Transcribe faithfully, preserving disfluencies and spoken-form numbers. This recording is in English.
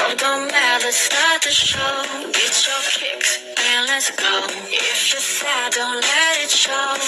don't matter, start the show. Get your kicks and let's go. If you're sad, don't let it show.